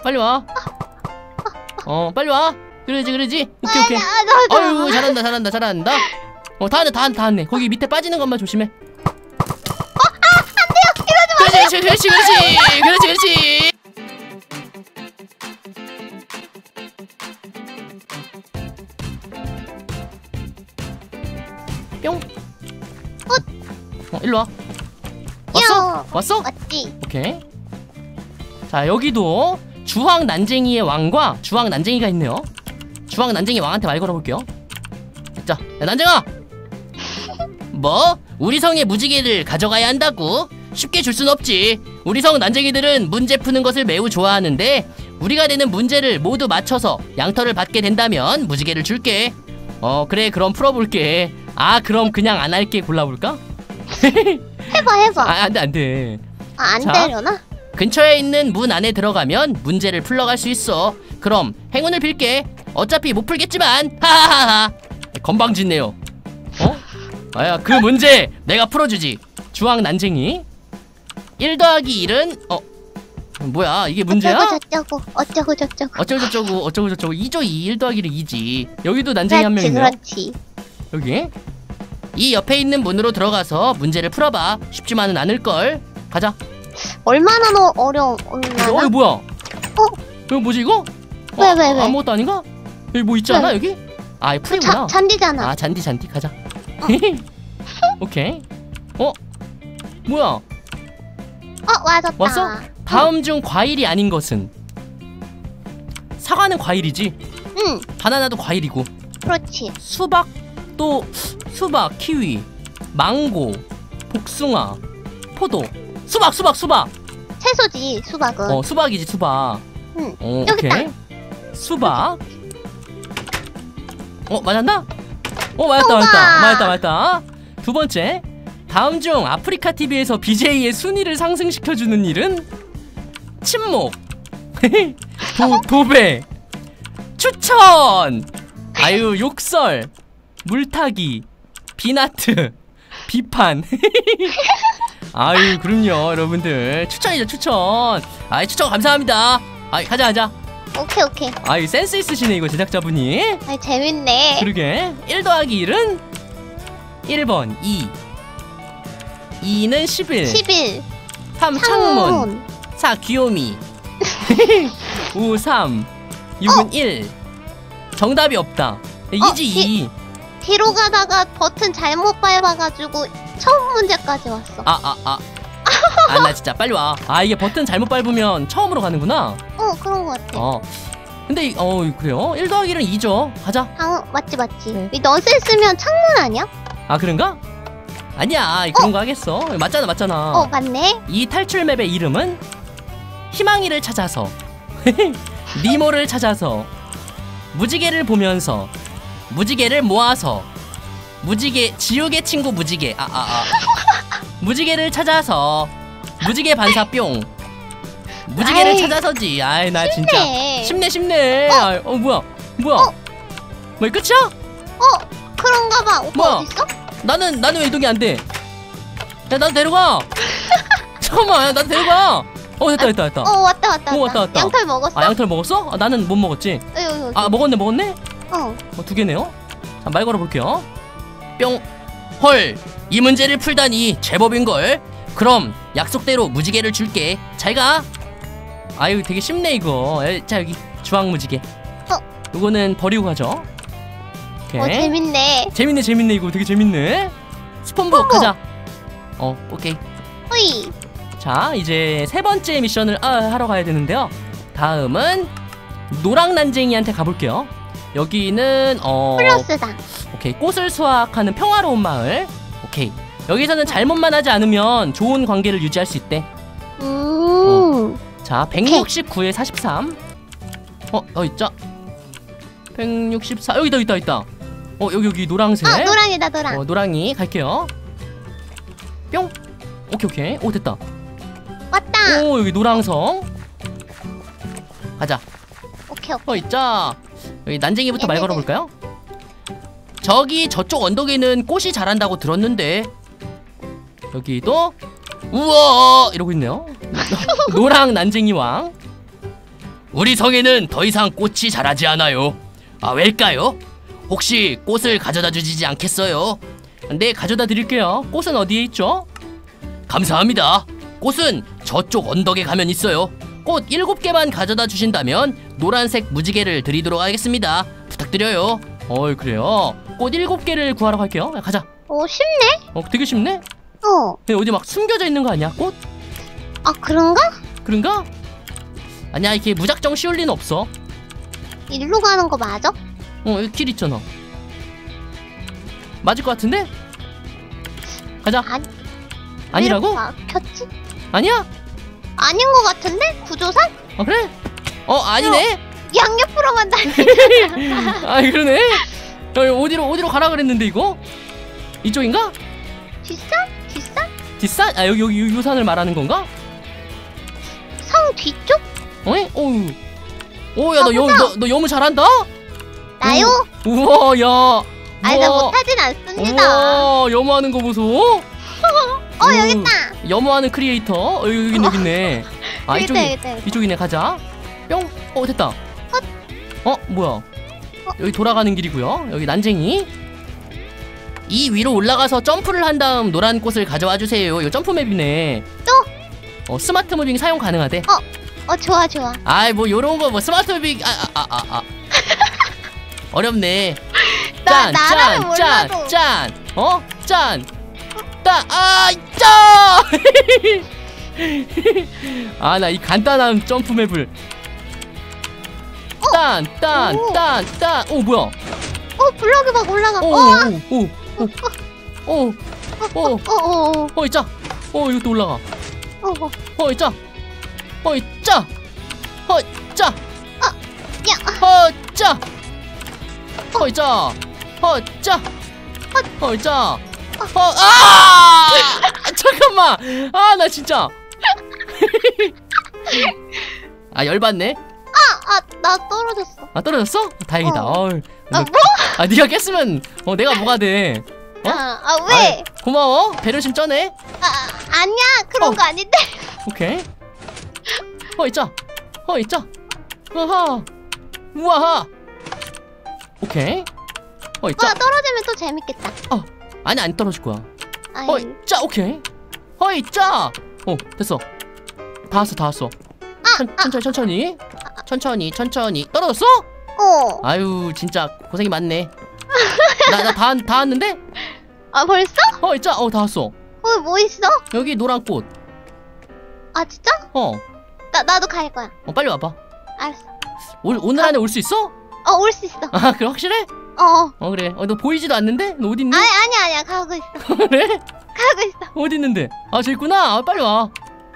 빨리 와. 빨리 와. 그러지. 오케이. 아유, 잘한다. 다 왔네. 거기 밑에 빠지는 것만 조심해. 안 돼요. 이러지 마세요. 그렇지. 뿅. 일로 와. 왔어? 왔지. 오케이. 자, 여기도 주황 난쟁이의 왕과 주황 난쟁이가 있네요. 주황 난쟁이 왕한테 말 걸어볼게요. 자, 야, 난쟁아! 뭐? 우리 성의 무지개를 가져가야 한다고? 쉽게 줄 순 없지. 우리 성 난쟁이들은 문제 푸는 것을 매우 좋아하는데 우리가 내는 문제를 모두 맞춰서 양털을 받게 된다면 무지개를 줄게. 그래, 그럼 풀어볼게. 그럼 그냥 안 할게. 골라볼까? 해봐. 안돼. 안 되려나? 근처에 있는 문 안에 들어가면 문제를 풀러갈 수 있어. 그럼 행운을 빌게. 어차피 못 풀겠지만. 하하하하. 건방진네요. 아야, 그 문제 내가 풀어주지. 주황 난쟁이. 1 더하기 1은 뭐야, 이게 문제야? 어쩌고 저쩌고 2죠. 1 더하기 1은 2지. 여기도 난쟁이 한 명 있네요. 그렇지. 여기 이 옆에 있는 문으로 들어가서 문제를 풀어봐. 쉽지만은 않을걸. 가자. 얼마나 어려운 이거 뭐야? 이거 뭐지 이거? 왜? 아무것도 아닌가? 여기 뭐 있지 않아 여기? 이거 풀이구나. 잔디잖아. 잔디 가자. 오케이. 뭐야? 맞았다. 왔어? 다음 중 과일이 아닌 것은? 사과는 과일이지. 응. 바나나도 과일이고. 그렇지. 수박도 수박, 키위, 망고, 복숭아, 포도. 수박. 채소지 수박은. 수박이지 수박. 응. 오케이. 수박. 맞았나? 맞았다. 두 번째. 다음 중 아프리카 TV에서 BJ의 순위를 상승시켜주는 일은? 침묵. 도배. 추천. 욕설. 물타기. 비나트. 비판. 그럼요 여러분들. 추천이죠, 추천. 추천 감사합니다. 가자. 오케이. 센스 있으시네 이거 제작자분이. 재밌네. 그러게. 1 더하기 1은 1번 2. 2는 11. 3 창문. 4 귀요미. 5 3. 6은 1. 정답이 없다. 2지 2. 뒤로 가다가 버튼 잘못 밟아가지고 처음 문제까지 왔어. 나 진짜 빨리 와. 이게 버튼 잘못 밟으면 처음으로 가는구나. 그런 거 같아. 근데 그래요? 1 더하기 1은 2죠. 가자. 맞지. 네. 이 넌센스면 창문 아니야? 그런가? 아니야, 그런 거 하겠어. 맞잖아. 맞네. 이 탈출 맵의 이름은 희망이를 찾아서. 니모를 찾아서. 무지개를 보면서. 무지개를 모아서. 지옥의 친구 무지개. 무지개를 찾아서. 무지개 반사 뿅. 무지개를 찾아서지. 나 진짜 쉽네. 뭐야? 뭐 끝이야? 그런가 봐. 오빠 어딨어? 나는 왜 이동이 안 돼? 야, 나도 데려가. 잠깐만, 나도 데려가. 됐다. 왔다. 양털 먹었어? 양털 먹었어? 나는 못 먹었지. 먹었네. 2개네요. 자, 말 걸어볼게요. 뿅. 헐, 이 문제를 풀다니 제법인걸. 그럼 약속대로 무지개를 줄게. 잘가. 되게 쉽네 이거. 자, 여기 주황 무지개. 이거는 버리고 가죠. 오케이. 재밌네 이거. 되게 재밌네. 스폰북 가자. 오케이. 호이. 자, 이제 3번째 미션을 하러 가야 되는데요. 다음은 노랑 난쟁이한테 가볼게요. 여기는 플러스다. 오케이. 꽃을 수확하는 평화로운 마을. 오케이. 여기서는 잘못만 하지 않으면 좋은 관계를 유지할 수 있대. 자, 169에 43. 있자. 164. 여기 있다. 여기 노랑색. 노랑이다. 노랑이 갈게요. 뿅. 오케이. 됐다. 왔다. 여기 노랑성. 가자. 오케이. 있자. 여기 난쟁이부터 말 걸어볼까요? 저쪽 언덕에는 꽃이 자란다고 들었는데. 여기도 우와 이러고 있네요. 노랑 난쟁이 왕. 우리 성에는 더 이상 꽃이 자라지 않아요. 아, 왜일까요? 혹시 꽃을 가져다 주시지 않겠어요? 네, 가져다 드릴게요. 꽃은 어디에 있죠? 감사합니다. 꽃은 저쪽 언덕에 가면 있어요. 꽃 7개만 가져다 주신다면 노란색 무지개를 드리도록 하겠습니다. 부탁드려요. 그래요. 꽃 7개를 구하러 갈게요. 야, 가자. 쉽네? 되게 쉽네? 어. 어디 막 숨겨져 있는 거 아니야, 꽃? 아, 그런가? 그런가? 아니야, 이게 무작정 쉬울 리는 없어. 일로 가는 거 맞아? 여기 길 있잖아. 맞을 것 같은데? 가자. 아니라고? 막혔지? 아니야? 아닌 거 같은데? 구조상? 그래? 아니네? 양옆으로만 달리잖아. 아, 그러네? 어디로 가라 그랬는데, 이거? 이쪽인가? 뒷산? 뒷산? 뒷산? 아, 여기 요 산을 말하는 건가? 성 뒤쪽? 야, 너 여무 잘한다? 나요? 우와, 야. 아니, 나 못하진 않습니다. 우와, 여무하는 거 보소. 여기 있다. 여무하는 크리에이터. 여기 있네. 아, 여기 있다. 이쪽이네. 가자. 뿅. 됐다. 뭐야? 여기 돌아가는 길이고요. 여기 난쟁이. 이 위로 올라가서 점프를 한 다음 노란 꽃을 가져와 주세요. 이거 점프 맵이네. 또? 스마트 무빙 사용 가능하대. 좋아. 아이, 뭐 요런 거 뭐 스마트 무빙 어렵네. 나라면 몰라도. 짠. 아, 나 이 간단한 점프 맵을. 뭐야? 블럭이 막 올라가. 있자. 이것도 올라가. 있자. 잠깐만. 나 진짜. 열받네. 나 떨어졌어. 떨어졌어? 다행이다. 뭐? 네가 깼으면 내가 뭐가 돼? 왜? 고마워. 배려심 쩌네. 아니야. 그런 거 아닌데. 오케이. 있자. 우와하. 오케이. 있자. 떨어지면 또 재밌겠다. 아니, 안 떨어질 거야. 아이. 오케이. 있자. 됐어. 다 왔어. 천천히. 떨어졌어? 아유, 진짜 고생이 많네. 나 다 왔는데? 벌써? 있자. 다 왔어. 뭐 있어? 여기 노란 꽃. 진짜? 나도 갈 거야. 빨리 와봐. 알았어. 오늘 안에 올 수 있어? 올 수 있어. 그래, 확실해? 그래. 너 보이지도 않는데? 너 어디 있니? 아니야. 가고 있어. 그래? 가고 있어. 어디 있는데? 저기 있구나. 빨리 와.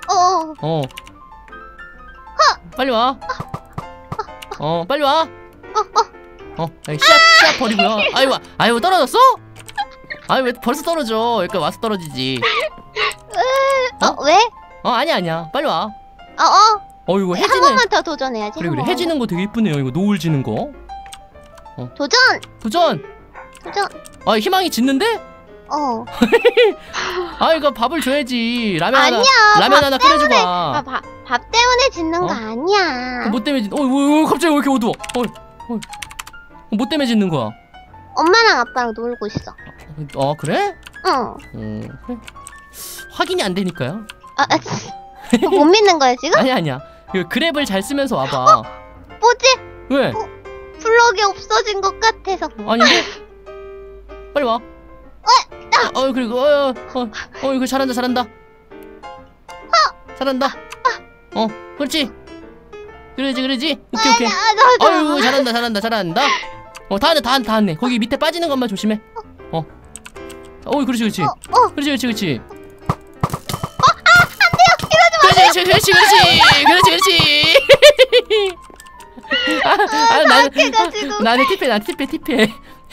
빨리 와. 빨리 와. 씨앗 버리고요. 아유, 떨어졌어? 왜 벌써 떨어져? 여기까지 와서 떨어지지. 왜? 아니야. 빨리 와. 이거 한 해지는. 번만 더 도전해야지. 그래. 해지는 거 되게 이쁘네요. 이거 노을 지는 거. 도전. 희망이 짓는데? 이거 밥을 줘야지. 라면 하나 끓여주고 와. 밥 때문에 짓는 거 아니야. 뭐 때문에 갑자기 왜 이렇게 어두워? 뭐 때문에 짓는 거야? 엄마랑 아빠랑 놀고 있어. 그래? 응. 그래. 확인이 안 되니까요. 못 믿는 거야 지금? 아니야. 그랩을 잘 쓰면서 와봐. 뭐지? 왜? 블럭이 없어진 것 같아서. 아닌데? 빨리 와. 그리고 이거 잘한다. 잘한다. 그렇지. 오케이. 아유, 잘한다. 다 왔네. 거기 밑에 빠지는 것만 조심해. 그렇지. 그렇지. 안 돼요. 그러지 마. 나는 티페.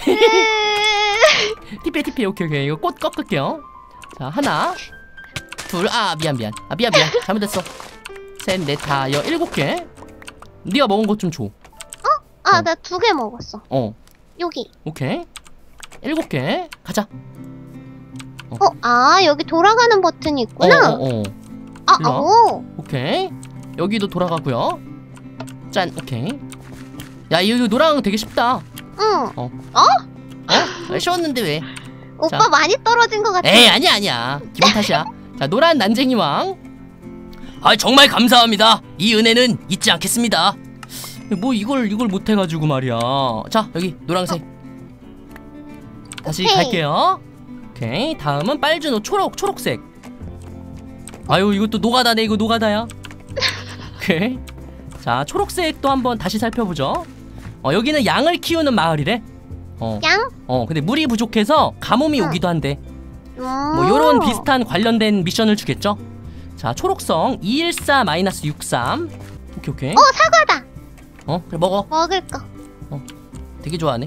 티페. 오케이. 이거 꽃 꺾을게요. 자, 하나, 둘. 미안. 잘못했어. 셋, 넷, 다, 7개. 네가 먹은 것 좀 줘. 나 2개 먹었어. 여기. 오케이. 7개. 가자. 여기 돌아가는 버튼이 있구나. 오케이. 여기도 돌아가고요. 짠. 오케이. 야 이거 노랑 되게 쉽다. 응. 쉬웠는데 왜? 오빠 자. 많이 떨어진 것 같아. 에이 아니야 기분 탓이야. 자 노란 난쟁이 왕. 아 정말 감사합니다. 이 은혜는 잊지 않겠습니다. 뭐 이걸 못해가지고 말이야. 자 여기 노란색. 다시 오케이. 갈게요. 오케이 다음은 빨주노 초록색. 아유 이것도 노가다네. 이거 노가다야. 오케이. 자 초록색도 한번 다시 살펴보죠. 여기는 양을 키우는 마을이래. 양? 근데 물이 부족해서 가뭄이 오기도 한대. 뭐 요런 비슷한 관련된 미션을 주겠죠. 자 초록성 214-63. 오케이. 사과다. 그래 먹어. 먹을 거. 되게 좋아하네.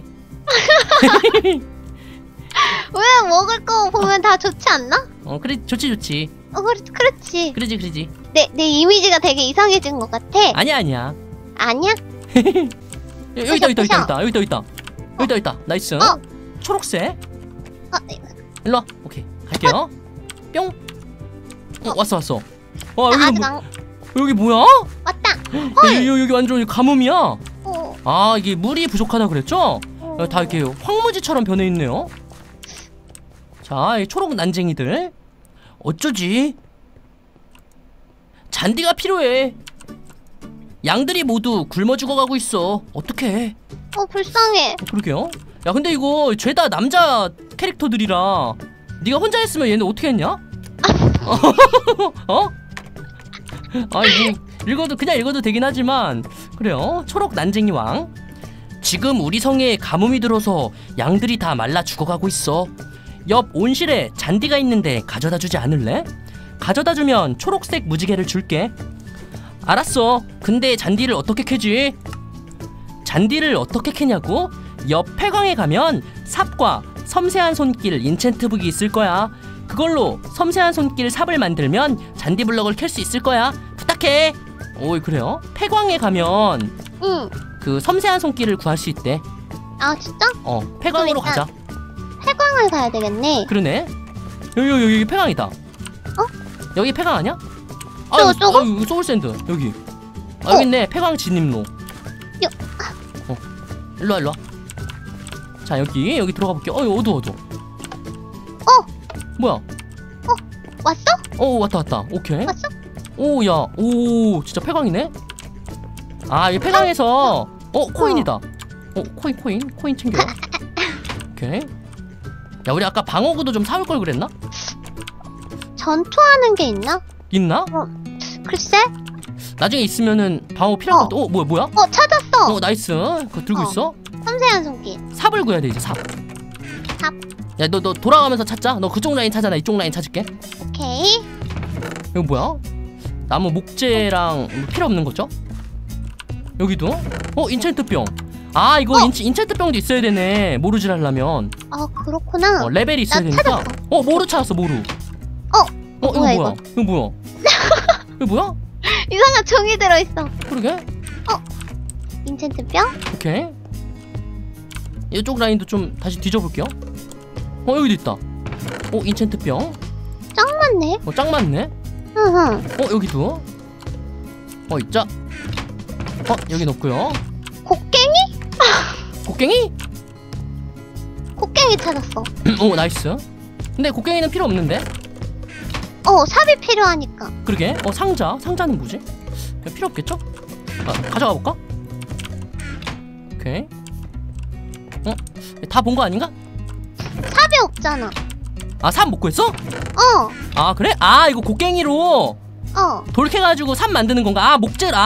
왜 먹을 거 보면 다 좋지 않나? 그래 좋지. 그렇지. 그러지. 내 이미지가 되게 이상해진 것 같아. 아니야. 아니야? 여기 있다. 나이스. 초록색. 일로 와. 오케이 갈게요. 뿅. 왔어. 와 여기 아직 안 여기 뭐야? 왔다. 여기 완전 가뭄이야. 어. 이게 물이 부족하다 그랬죠? 다 이렇게 황무지처럼 변해 있네요. 자, 이 초록 난쟁이들 어쩌지? 잔디가 필요해. 양들이 모두 굶어 죽어가고 있어. 어떡해? 불쌍해. 그러게요. 야, 근데 이거 죄다 남자 캐릭터들이라 네가 혼자 했으면 얘네 어떻게 했냐? 이거 그냥 읽어도 되긴 하지만 그래요. 초록 난쟁이 왕. 지금 우리 성에 가뭄이 들어서 양들이 다 말라 죽어가고 있어. 옆 온실에 잔디가 있는데 가져다 주지 않을래? 가져다 주면 초록색 무지개를 줄게. 알았어. 근데 잔디를 어떻게 캐지? 잔디를 어떻게 캐냐고? 옆 폐광에 가면 삽과 섬세한 손길 인챈트북이 있을 거야. 그걸로 섬세한 손길 삽을 만들면 잔디 블럭을 캘 수 있을 거야. 부탁해. 오이 그래요? 폐광에 가면 응. 그 섬세한 손길을 구할 수 있대. 아 진짜? 폐광으로 그럼 일단 가자. 폐광을 가야 되겠네. 그러네. 여기 폐광이다. 여기 폐광 아니야? 저거? 이거 소울샌드 여기. 여기 있네. 폐광 진입로. 일로와. 자 여기 들어가 볼게요. 어두워. 뭐야? 왔어? 왔다. 오케이. 왔어? 오 진짜 폐광이네. 이 폐광에서 코인이다. 코인 챙겨. 오케이. 야 우리 아까 방어구도 좀 사올 걸 그랬나? 전투하는 게 있나? 글쎄. 나중에 있으면은 방어 필요할 것 같아. 뭐야? 찾았어. 나이스. 그거 들고 있어. 섬세한 손길. 삽을 구해야 돼 이제 삽. 야 너 돌아가면서 찾자. 너 그쪽 라인 찾아. 나 이쪽 라인 찾을게. 오케이. 이거 뭐야? 나무 목재랑 필요 없는 거죠? 여기도? 인챈트병. 이거 인챈트병도 있어야 되네. 모루질 하려면. 그렇구나. 레벨이 있어야 나 되니까. 찾았어. 모루 찾았어. 모루. 이거 뭐야, 뭐야? 이거 뭐야? 이거 뭐야? 이상한 종이 들어있어. 그러게. 인챈트병? 오케이. 이쪽 라인도 좀 다시 뒤져볼게요. 여기도 있다. 인챈트병. 짱 많네. 짱 많네. 여기도. 있자. 여기 넣고요. 곡괭이? 곡괭이? 곡괭이 찾았어. 나이스. 근데 곡괭이는 필요 없는데. 삽이 필요하니까. 그러게. 상자는 뭐지? 필요 없겠죠? 가져가 볼까? 오케이. 다 본 거 아닌가? 삽이 없잖아. 삽 못 구했어? 그래? 이거 곡괭이로 돌 캐가지고 삽 만드는 건가?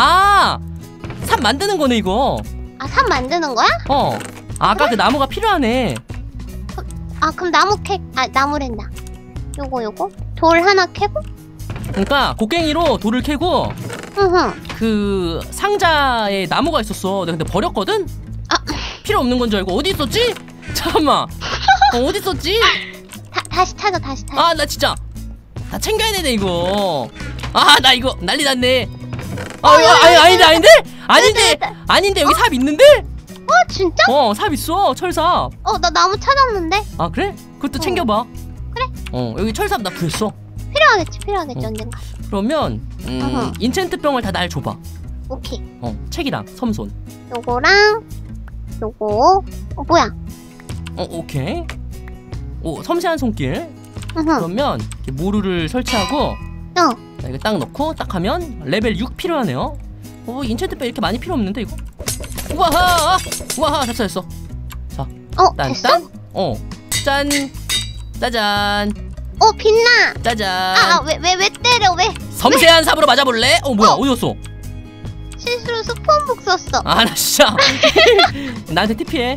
삽 만드는 거네 이거. 삽 만드는 거야? 아까 그 나무가 필요하네. 그럼 나무랜다. 요거 돌 하나 캐고. 그러니까 곡괭이로 돌을 캐고. 그 상자에 나무가 있었어. 내가 근데 버렸거든? 필요 없는 건 줄 알고. 어디 있었지? 잠깐만. 어디 있었지? 다시 찾아. 나 진짜 다 챙겨야 되네 이거. 나 이거 난리 났네. 아닌데 여기 삽 있는데? 진짜? 삽 있어. 철삽. 나 나무 찾았는데. 그래? 그것도 챙겨봐. 그래. 여기 철삽 나 구했어. 필요하겠지 언젠가. 그러면 인챈트 병을 다 날 줘봐. 오케이. 책이랑 섬손. 요거랑 요거. 뭐야? 오케이. 섬세한 손길. 으흠. 그러면 이렇게 모루를 설치하고 자, 이거 딱 넣고 딱 하면 레벨 6 필요하네요. 인챈트백 이렇게 많이 필요 없는데 이거. 우와하 됐어. 자, 됐어? 짠, 짜잔. 빛나. 짜잔. 왜 때려? 왜? 섬세한 삽으로 맞아볼래? 뭐야? 어디 갔어? 실수로 스폰북 썼어. 나 진짜. 나한테 TP해.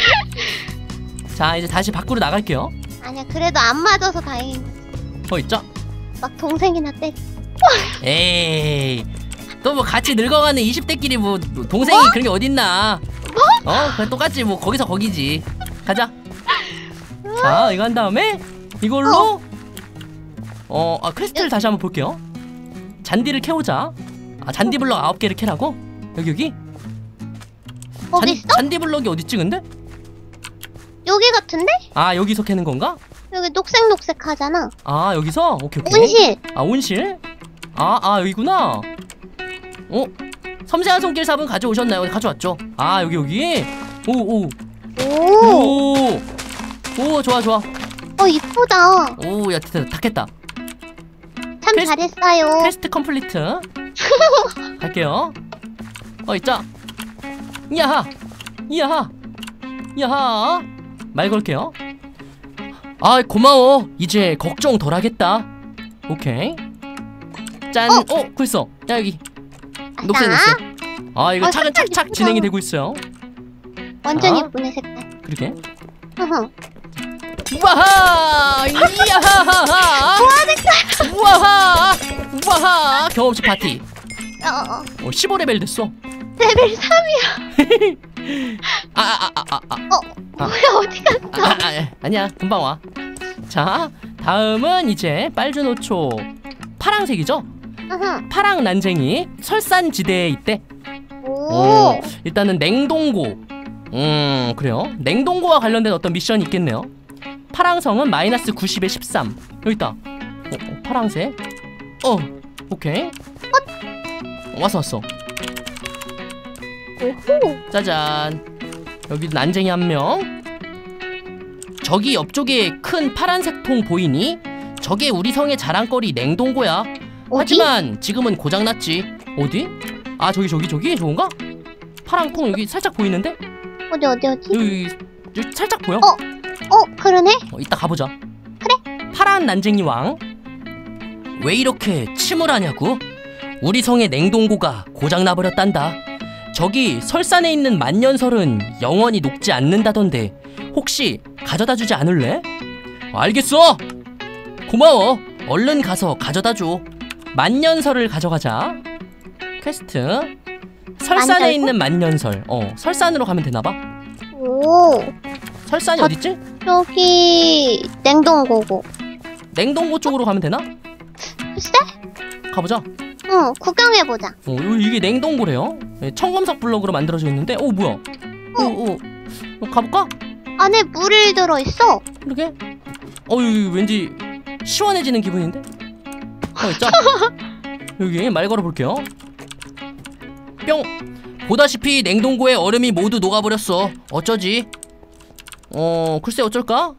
자, 이제 다시 밖으로 나갈게요. 아니야, 그래도 안 맞아서 다행인 거지. 있죠? 막 동생이나 때려. 에이, 또 뭐 같이 늙어가는 20대끼리 뭐 동생이 그런 게 어딨나? 그냥 똑같지 뭐. 거기서 거기지. 가자. 자, 이거 한 다음에 이걸로 퀘스트를 다시 한번 볼게요. 잔디를 캐오자. 잔디 블럭 9개를 캐라고? 여기? 거기 있어? 잔디 블럭이 어딨지 근데? 여기 같은데? 여기서 캐는 건가? 여기 녹색 하잖아. 여기서? 오케이. 온실. 온실? 여기구나. 섬세한 손길 삽은 가져오셨나요? 가져왔죠. 여기. 오, 좋아. 이쁘다. 야, 다 깼다. 참 잘했어요. 퀘스트 컴플리트. 갈게요. 있자. 야하. 말 걸게요. 고마워. 이제 걱정 덜 하겠다. 오케이. 짠. 글쎄. 야, 여기 녹색. 이거 차근차근차근 색깔 진행이 이쁘다. 되고 있어요. 완전 이쁘네, 색깔. 그러게. 으흠. 우와하! 이야하하하! 우와하! 경험치 파티. 15레벨 됐어. 레벨 3이야. 뭐야, 어디 갔어? 아니야, 금방 와. 자, 다음은 이제 빨주노초 파랑색이죠? 으흠. 파랑 난쟁이 설산지대에 있대. 일단은 냉동고. 그래요. 냉동고와 관련된 어떤 미션이 있겠네요. 파랑성은 마이너스 90에 13. 여기 있다. 파랑색. 오케이. 왔어. 오호. 짜잔. 여기 난쟁이 한 명. 저기 옆쪽에 큰 파란색 통 보이니? 저게 우리 성의 자랑거리 냉동고야. 하지만 지금은 고장났지. 어디? 저기 저건가? 파랑 통 여기 살짝 보이는데? 어디? 여기 살짝 보여? 그러네? 이따 가보자. 그래. 파란 난쟁이 왕. 왜 이렇게 침울하냐고? 우리 성의 냉동고가 고장나버렸단다. 저기 설산에 있는 만년설은 영원히 녹지 않는다던데 혹시 가져다주지 않을래? 알겠어. 고마워. 얼른 가서 가져다줘. 만년설을 가져가자. 퀘스트 설산에 만년설? 있는 만년설. 설산으로 가면 되나봐. 오. 설산이 어딨지? 저기 냉동고고. 냉동고 쪽으로 가면 되나? 글쎄? 가보자. 구경해보자. 이게 냉동고래요. 청금석 블럭으로 만들어져 있는데 뭐야? 가볼까? 안에 물이 들어있어. 그러게. 여기 왠지 시원해지는 기분인데? 있자. 여기 말 걸어볼게요. 뿅. 보다시피 냉동고에 얼음이 모두 녹아버렸어. 어쩌지? 글쎄 어쩔까?